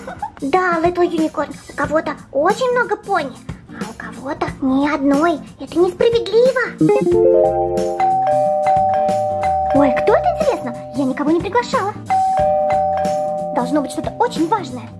Да, Little Unicorn, у кого-то очень много пони, а у кого-то ни одной. Это несправедливо. Ой, кто это, интересно? Я никого не приглашала. Должно быть что-то очень важное.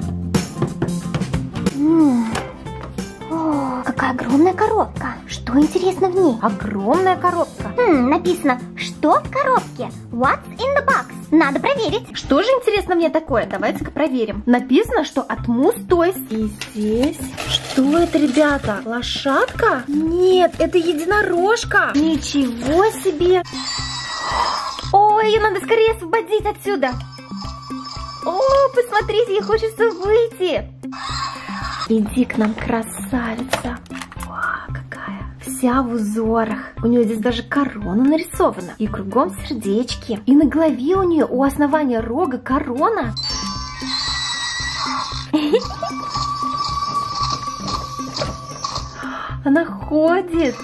О, какая огромная коробка. Что интересно в ней? Огромная коробка. Написано, что в коробке? What's in the box? Надо проверить. Что же интересно мне такое? Давайте-ка проверим. Написано, что от Mousse Toys. И здесь... Что это, ребята? Лошадка? Нет, это единорожка. Ничего себе. Ой, ее надо скорее освободить отсюда. О, посмотрите, ей хочется выйти. Иди к нам, красавица. Вау, какая. Вся в узорах. У нее здесь даже корона нарисована. И кругом сердечки. И на голове у нее у основания рога корона. Она ходит.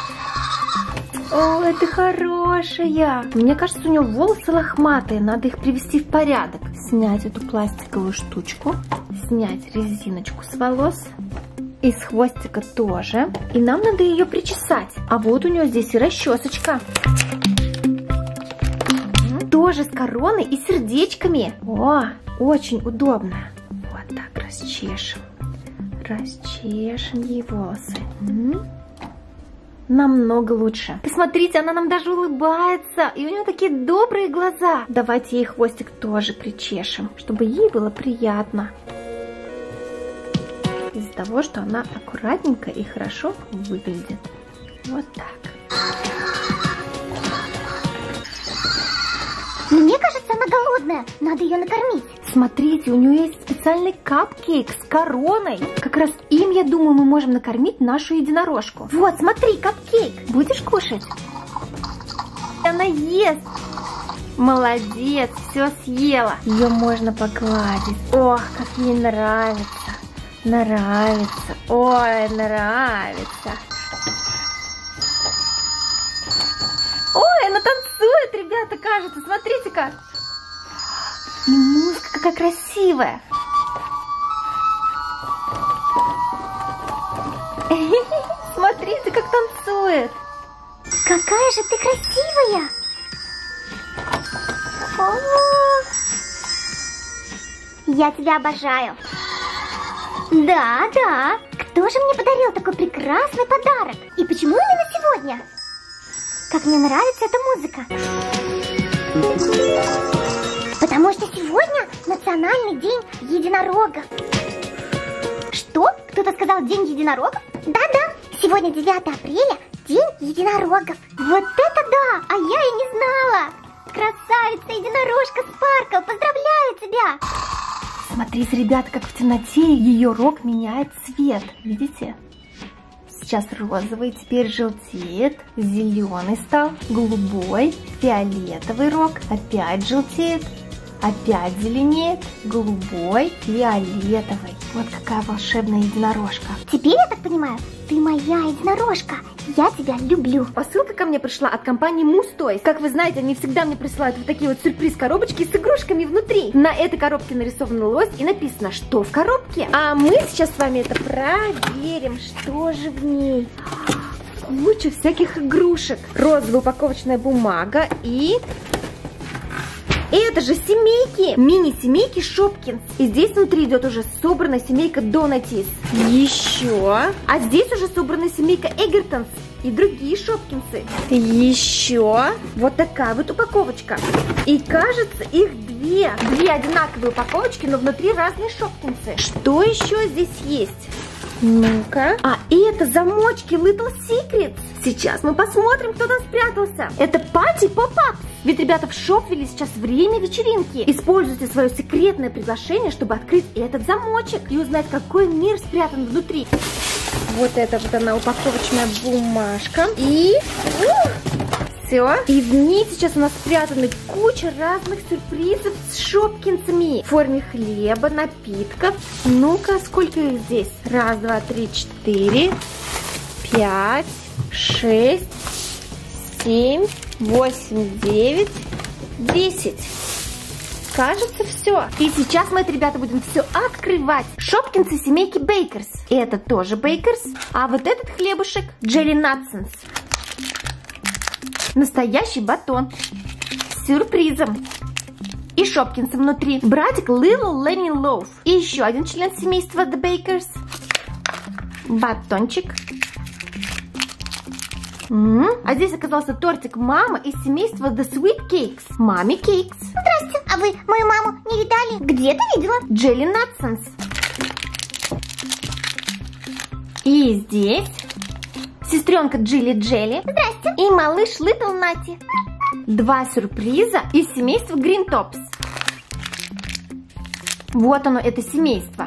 Ой, ты хорошая. Мне кажется, у нее волосы лохматые. Надо их привести в порядок. Снять эту пластиковую штучку. Снять резиночку с волос. И с хвостика тоже. И нам надо ее причесать. А вот у нее здесь и расчесочка. Тоже с короной и сердечками. О, очень удобно. Вот так расчешем. Расчешем ей волосы. Намного лучше. Посмотрите, она нам даже улыбается. И у нее такие добрые глаза. Давайте ей хвостик тоже причешем, чтобы ей было приятно. Из-за того, что она аккуратненько и хорошо выглядит. Вот так. Мне кажется, она голодная. Надо ее накормить. Смотрите, у нее есть специальный капкейк с короной. Как раз им, я думаю, мы можем накормить нашу единорожку. Вот, смотри, капкейк. Будешь кушать? Она ест. Молодец, все съела. Ее можно погладить. Ох, как ей нравится. Нравится. Ой, нравится. Ой, она танцует, ребята, кажется. Смотрите-ка. И музыка какая красивая. Смотрите, как танцует. Какая же ты красивая. О, я тебя обожаю. Да, да. Кто же мне подарил такой прекрасный подарок? И почему именно сегодня? Как мне нравится эта музыка. Потому что сегодня национальный день единорогов. Что? Кто-то сказал день единорогов? Да-да, сегодня 9 апреля, день единорогов. Вот это да! А я и не знала! Красавица, единорожка Спаркл, поздравляю тебя! Смотрите, ребята, как в темноте ее рог меняет цвет. Видите? Сейчас розовый, теперь желтеет, зеленый стал, голубой, фиолетовый рог, опять желтеет, опять зеленеет, голубой, фиолетовый. Вот какая волшебная единорожка. Теперь я так понимаю, ты моя единорожка. Я тебя люблю. Посылка ко мне пришла от компании Mousse Toys. Как вы знаете, они всегда мне присылают вот такие вот сюрприз-коробочки с игрушками внутри. На этой коробке нарисован лось и написано, что в коробке. А мы сейчас с вами это проверим, что же в ней. Куча всяких игрушек. Розовая упаковочная бумага и... Это же семейки, мини-семейки Шопкинс. И здесь внутри идет уже собранная семейка Донатис. Еще. А здесь уже собранная семейка Эггертонс и другие Шопкинсы. Еще. Вот такая вот упаковочка. И кажется, их две одинаковые упаковочки, но внутри разные Шопкинсы. Что еще здесь есть? Ну-ка. А это замочки Little Secrets. Сейчас мы посмотрим, кто там спрятался. Это Пати Поп-Ап. Ведь, ребята, в Шопвилле сейчас время вечеринки. Используйте свое секретное приглашение, чтобы открыть этот замочек и узнать, какой мир спрятан внутри. Вот это вот она, упаковочная бумажка. И... все. И в ней сейчас у нас спрятаны куча разных сюрпризов с Шопкинсами в форме хлеба, напитков. Ну-ка, сколько их здесь? 1, 2, 3, 4, 5, 6, 7, 8, 9, 10. Кажется, все. И сейчас мы, ребята, будем все открывать. Шопкинсы семейки Бейкерс. Это тоже Бейкерс. А вот этот хлебушек Jelly Nutsons. Настоящий батон. С сюрпризом. И Шопкинсы внутри. Братик Little Lenny Loaf. И еще один член семейства The Bakers. Батончик. А здесь оказался тортик мама из семейства The Sweet Cakes. Мами Кейкс. Здрасте, а вы мою маму не видали? Где-то видела. Jelly Nutsons. И здесь сестренка Джилли Джелли. Здрасте. И малыш Little Natty. Два сюрприза из семейства Green Tops. Вот оно, это семейство.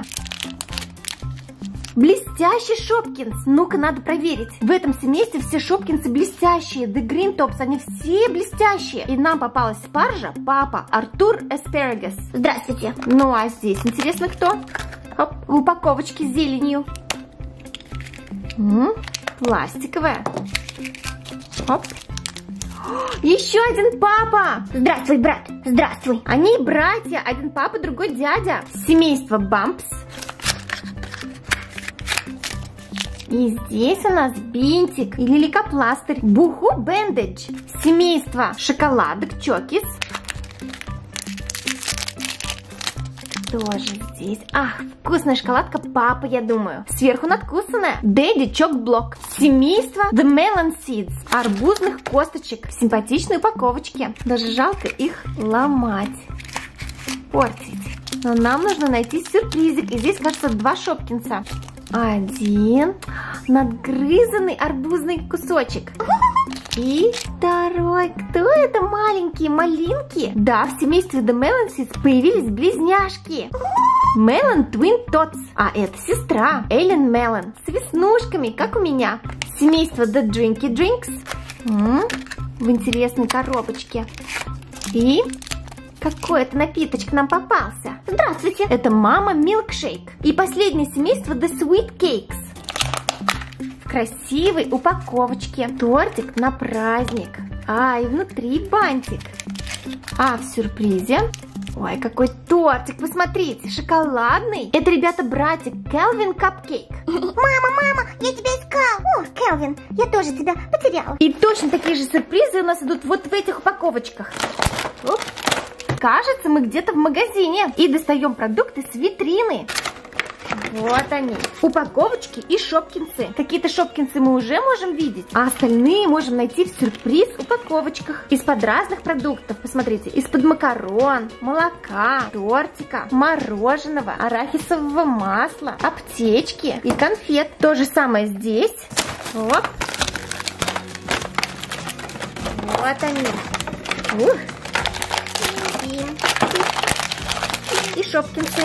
Блестящий Шопкинс. Ну-ка, надо проверить. В этом семействе все Шопкинсы блестящие. The Green Tops, они все блестящие. И нам попалась спаржа, папа, Артур Аспарагус. Здравствуйте. Ну, а здесь интересно кто? Оп, в упаковочке с зеленью. Пластиковая. Оп. Еще один папа. Здравствуй, брат. Здравствуй. Они братья. Один папа, другой дядя. Семейство Бампс. И здесь у нас бинтик или лейкопластырь. Буху Бендедж. Семейство шоколадок Чокис. Тоже здесь. Ах, вкусная шоколадка папа, я думаю. Сверху надкусанная. Дэдди Чок-блок. Семейство The Melon Seeds. Арбузных косточек. Симпатичные упаковочки. Даже жалко их ломать. Портить. Но нам нужно найти сюрпризик. И здесь, кажется, два Шопкинса. Один надгрызанный арбузный кусочек. И второй. Кто это? Маленькие малинки? Да, в семействе The Melon Seeds появились близняшки. Melon Twin Tots. А это сестра Эллен Мелон. С веснушками, как у меня. Семейство The Drinky Drinks. В интересной коробочке. И какой-то напиточек нам попался. Здравствуйте. Это мама Milkshake. И последнее семейство The Sweet Cakes. В красивой упаковочке. Тортик на праздник. А, и внутри бантик. А в сюрпризе... Ой, какой тортик, посмотрите, шоколадный. Это, ребята, братик Келвин Капкейк. Мама, я тебя искал. О, Келвин, я тоже тебя потерял. И точно такие же сюрпризы у нас идут вот в этих упаковочках. Оп. Кажется, мы где-то в магазине. И достаем продукты с витрины. Вот они. Упаковочки и Шопкинсы. Какие-то Шопкинсы мы уже можем видеть, а остальные можем найти в сюрприз упаковочках. Из-под разных продуктов. Посмотрите. Из-под макарон, молока, тортика, мороженого, арахисового масла, аптечки и конфет. То же самое здесь. Вот. Вот они. Ух. И Шопкинсы.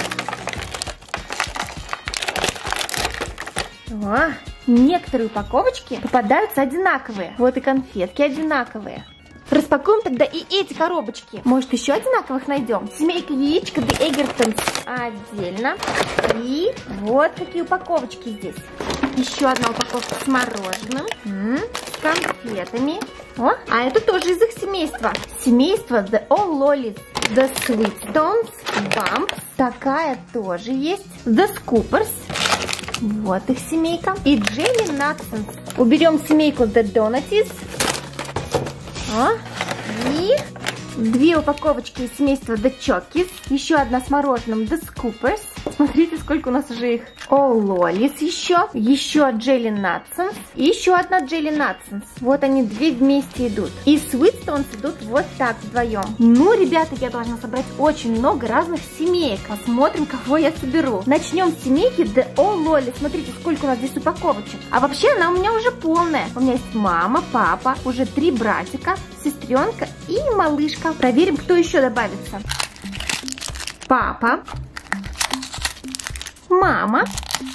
О, некоторые упаковочки попадаются одинаковые. Вот и конфетки одинаковые. Распакуем тогда и эти коробочки. Может, еще одинаковых найдем? Семейка яичко The Egertons отдельно. И вот какие упаковочки здесь. Еще одна упаковка с мороженым, с конфетами. О, а это тоже из их семейства. Семейство The All Lollies, The Sweetstones, Bumps. Такая тоже есть. The Scoopers. Вот их семейка. И Jelly Nutsons. Уберем семейку The Donuties. И две упаковочки из семейства The Chokis. Еще одна с мороженым The Scoopers. Смотрите, сколько у нас уже их. All Lollies еще. Еще Jelly Nutsons. И еще одна Jelly Nutsons. Вот они две вместе идут. И Sweetstones идут вот так вдвоем. Ну, ребята, я должна собрать очень много разных семеек. Посмотрим, кого я соберу. Начнем с семейки The All Lollies. Смотрите, сколько у нас здесь упаковочек. А вообще она у меня уже полная. У меня есть мама, папа, уже 3 братика, сестренка и малышка. Проверим, кто еще добавится. Папа. Мама.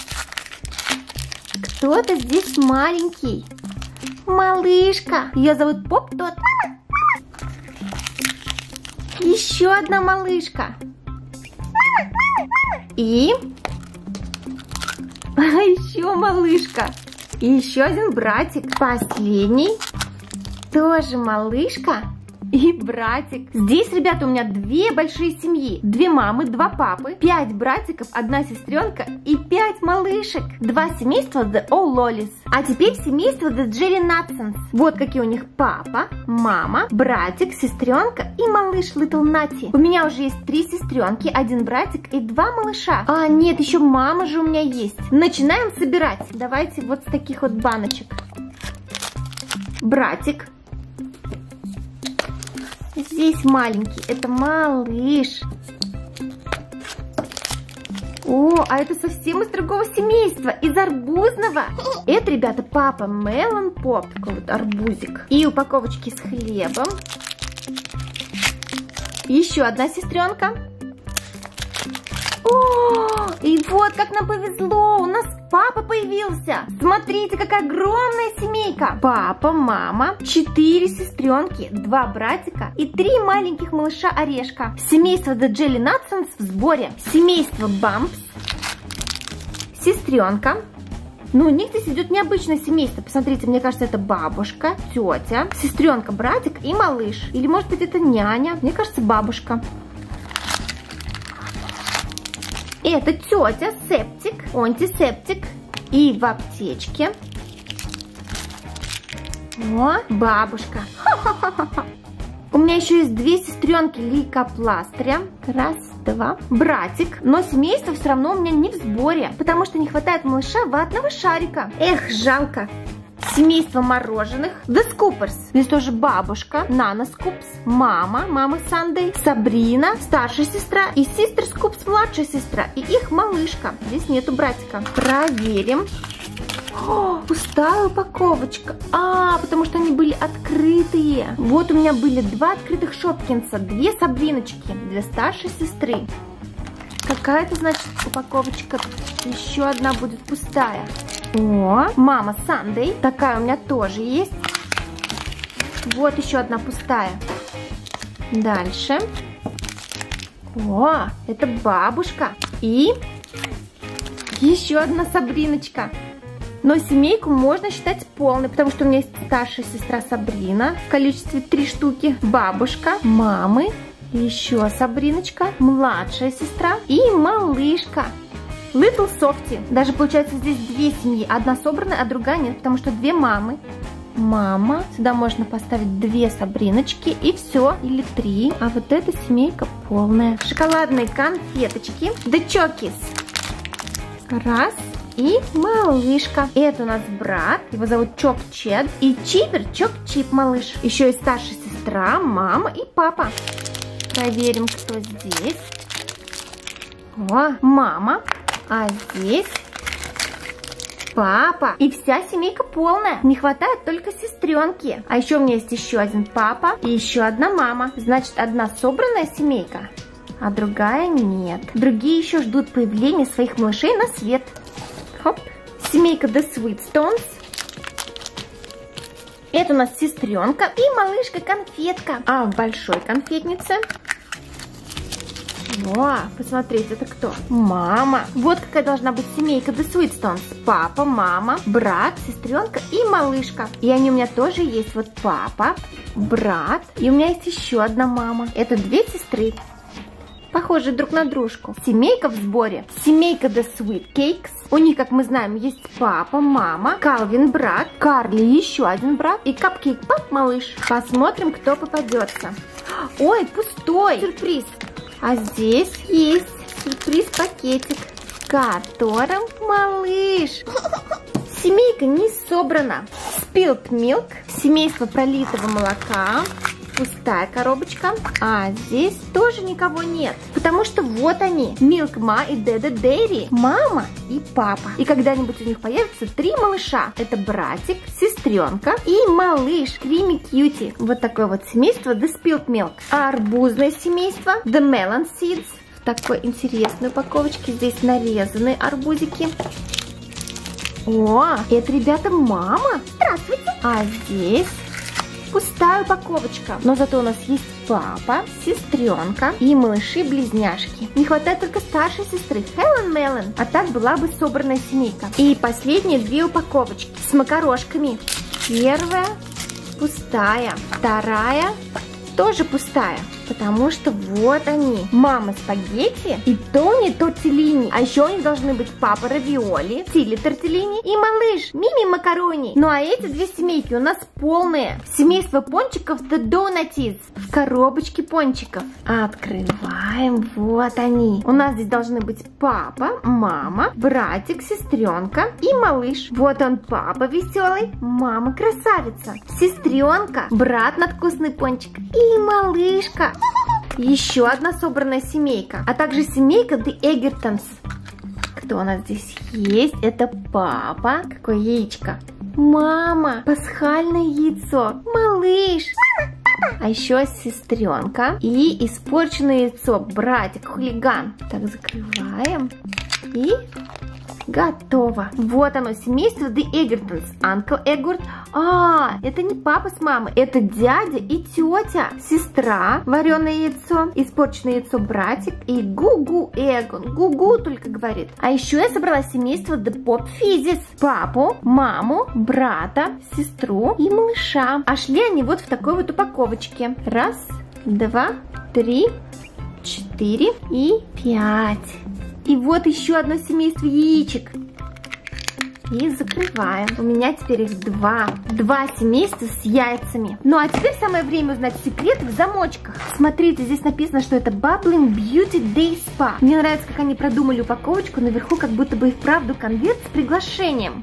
Кто-то здесь маленький. Малышка. Ее зовут Поп Тот. Еще одна малышка. И еще малышка. И еще один братик. Последний. Тоже малышка. и братик. Здесь, ребята, у меня 2 большие семьи. 2 мамы, 2 папы, 5 братиков, 1 сестренка и 5 малышек. 2 семейства The O'Lollies. А теперь семейство The Jelly Nutsons. Вот какие у них папа, мама, братик, сестренка и малыш Little Natty. У меня уже есть 3 сестренки, 1 братик и 2 малыша. А, нет, еще мама же у меня есть. Начинаем собирать. Давайте вот с таких вот баночек. Братик. Здесь маленький, это малыш. О, а это совсем из другого семейства, из арбузного. Это, ребята, папа Melon Pop, такой вот арбузик. И упаковочки с хлебом. Еще 1 сестренка. О, и вот как нам повезло, у нас папа появился. Смотрите, какая огромная семейка. Папа, мама, 4 сестренки, 2 братика и 3 маленьких малыша Орешка. Семейство The Jelly Nutsons в сборе. Семейство Bumps, сестренка. Ну, у них здесь идет необычное семейство. Посмотрите, мне кажется, это бабушка, тетя, сестренка, братик и малыш. Или, может быть, это няня. Мне кажется, бабушка. Это тетя, септик, антисептик и в аптечке. О, бабушка. У меня еще есть 2 сестренки лейкопластыря. Раз, 2. Братик. Но семейство все равно у меня не в сборе, потому что не хватает малыша ватного шарика. Эх, жалко. Семейство мороженых The Scoopers. Здесь тоже бабушка, Nana Scoops, мама Сандей, Сабрина, старшая сестра и Sister Scoops, младшая сестра. И их малышка. Здесь нету братика. Проверим. О, пустая упаковочка. Потому что они были открытые. Вот у меня были 2 открытых Шопкинса, 2 Сабриночки для старшей сестры. Какая-то, значит, упаковочка. Еще одна будет пустая. О, мама Сандей. Такая у меня тоже есть. Вот еще одна пустая. Дальше. О, это бабушка. И еще одна Сабриночка. Но семейку можно считать полной, потому что у меня есть старшая сестра Сабрина в количестве 3 штуки. Бабушка, мамы, еще Сабриночка, младшая сестра и малышка. Little Softy. Даже получается здесь 2 семьи. Одна собранная, а другая нет, потому что 2 мамы. Мама. Сюда можно поставить 2 Сабриночки и все. Или 3. А вот эта семейка полная. Шоколадные конфеточки. The Chockies. Раз. И малышка. Это у нас брат. Его зовут Чок Чед. И Чипер Чок Чип малыш. Еще и старшая сестра, мама и папа. Проверим, кто здесь. О, мама. А здесь папа. И вся семейка полная. Не хватает только сестренки. А еще у меня есть еще 1 папа и еще 1 мама. Значит, одна собранная семейка, а другая нет. Другие еще ждут появления своих малышей на свет. Хоп. Семейка The Sweetstones. Это у нас сестренка и малышка-конфетка. А в большой конфетнице... О, посмотрите, это кто? Мама. Вот какая должна быть семейка The Sweetstones. Папа, мама, брат, сестренка и малышка. И они у меня тоже есть. Вот папа, брат. И у меня есть еще 1 мама. Это 2 сестры. Похожи друг на дружку. Семейка в сборе. Семейка The Sweet Cakes. У них, как мы знаем, есть папа, мама, Калвин брат, Карли еще 1 брат и Капкейк пап малыш. Посмотрим, кто попадется. Ой, пустой. Сюрприз. А здесь есть сюрприз-пакетик, в котором малыш. Семейка не собрана. Spilled Milk, семейство пролитого молока, пустая коробочка. А здесь тоже никого нет, потому что вот они, Milk Ma и Dede Dairy, мама и папа. И когда-нибудь у них появится 3 малыша. Это братик, сестренка и малыш Creamy Cutie. Вот такое вот семейство The Spilled Milk. А арбузное семейство The Melon Seeds. В такой интересной упаковочке. Здесь нарезаны арбузики. О, это, ребята, мама. Здравствуйте. А здесь пустая упаковочка. Но зато у нас есть папа, сестренка и малыши-близняшки. Не хватает только старшей сестры Helen Melon. А так была бы собранная семейка. И последние 2 упаковочки с макарошками. Первая пустая, вторая тоже пустая, потому что вот они. Мама спагетти и Тони тортеллини. А еще у них должны быть папа равиоли, Тилли тортеллини и малыш Мими макарони. Ну а эти две семейки у нас полные. Семейство пончиков The Donuties в коробочке пончиков. Открываем, вот они. У нас здесь должны быть папа, мама, братик, сестренка и малыш. Вот он, папа веселый, мама красавица, сестренка, брат надкусный пончик и малышка. Еще одна собранная семейка, а также семейка The Egertons. Кто у нас здесь есть? Это папа. Какое яичко? Мама. Пасхальное яйцо. Малыш. А еще сестренка и испорченное яйцо, братик, хулиган. Так, закрываем. И готово. Вот оно, семейство The Egertons. Uncle Эггорт. Это не папа с мамой, это дядя и тетя. Сестра, вареное яйцо, испорченное яйцо, братик и Гугу Эгон. Гугу только говорит. А еще я собрала семейство The Pop Fizzes. Папу, маму, брата, сестру и малыша. А шли они вот в такой вот упаковочке. 1, 2, 3, 4 и 5. И вот еще одно семейство яичек. И закрываем. У меня теперь их два. Два семейства с яйцами. Ну а теперь самое время узнать секрет в замочках. Смотрите, здесь написано, что это Bubbling Beauty Day Spa. Мне нравится, как они продумали упаковочку. Наверху как будто бы и вправду конверт с приглашением.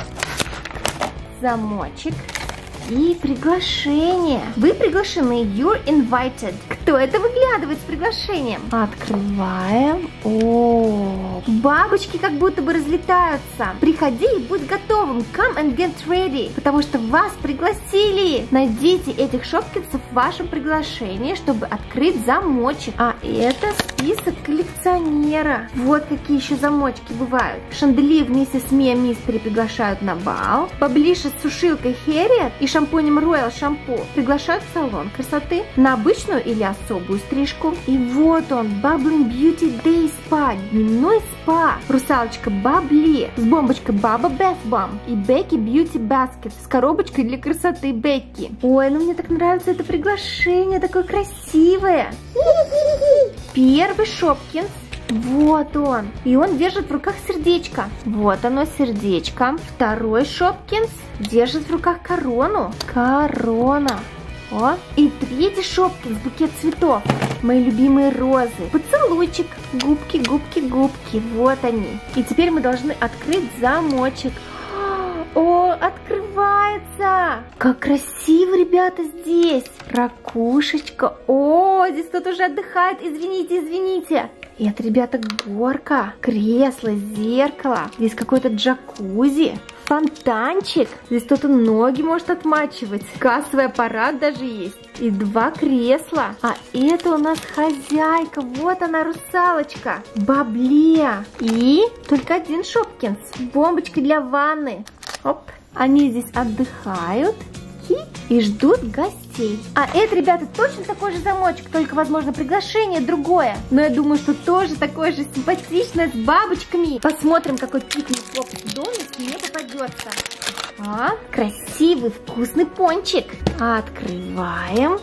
Замочек. И приглашение. Вы приглашены. You're invited. Кто это выглядывает с приглашением? Открываем. О, бабочки как будто бы разлетаются. Приходи и будь готовым. Come and get ready. Потому что вас пригласили. Найдите этих шопкинсов в вашем приглашении, чтобы открыть замочек. А это список коллекционера. Вот какие еще замочки бывают. Шанделир вместе с Мия Мистери приглашают на бал. Поближе с сушилкой Harriet и шампунем Royal Shampoo приглашают в салон красоты на обычную или особую стрижку. И вот он, Bubbling Beauty Day Spa, дневной спа. Русалочка Бабли с бомбочкой Баба Bath Bomb и Becky Beauty Basket с коробочкой для красоты Бекки. Ой, ну мне так нравится это приглашение, такое красивое. Первый Шопкинс. Вот он. И он держит в руках сердечко. Вот оно, сердечко. Второй Шопкинс держит в руках корону. Корона. О, и третий Шопкинс, букет цветов. Мои любимые розы. Поцелуйчик. Губки, губки, губки. Вот они. И теперь мы должны открыть замочек. О, открывается! Как красиво, ребята, здесь. Ракушечка. О, здесь кто-то уже отдыхает. Извините, извините. Это, ребята, горка, кресло, зеркало. Здесь какой-то джакузи, фонтанчик. Здесь кто-то ноги может отмачивать. Кассовый аппарат даже есть. И два кресла. А это у нас хозяйка. Вот она, русалочка. Бабле. И только один Шопкинс. Бомбочка для ванны. Оп. Они здесь отдыхают и ждут гостей. А это, ребята, точно такой же замочек, только, возможно, приглашение другое. Но я думаю, что тоже такое же симпатичное, с бабочками. Посмотрим, какой пикник-поп домик мне попадется. Красивый, вкусный пончик. Открываем.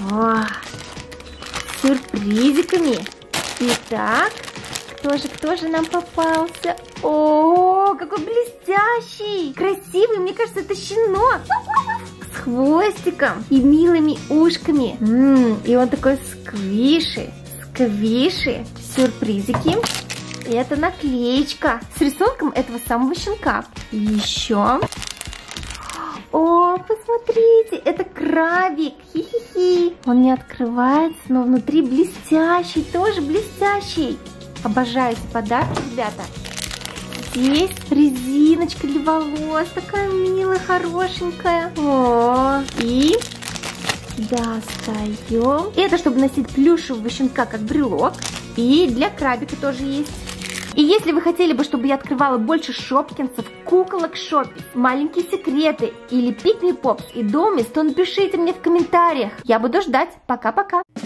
С сюрпризиками. Итак, кто же нам попался? О, какой блестящий, красивый, мне кажется, это щенок. С хвостиком и милыми ушками. И он такой сквиши, сюрпризики. И это наклеечка с рисунком этого самого щенка. Еще. О, посмотрите, это крабик. Хи-хи-хи. Он не открывается, но внутри блестящий, тоже блестящий. Обожаю эти подарки, ребята. Здесь резиночка для волос, такая милая, хорошенькая. О, и достаем. Это чтобы носить плюшевого щенка как брелок. И для крабика тоже есть. И если вы хотели бы, чтобы я открывала больше шопкинсов, куколок Шоппис, маленькие секреты или пикни-попс и домис, то напишите мне в комментариях. Я буду ждать. Пока-пока.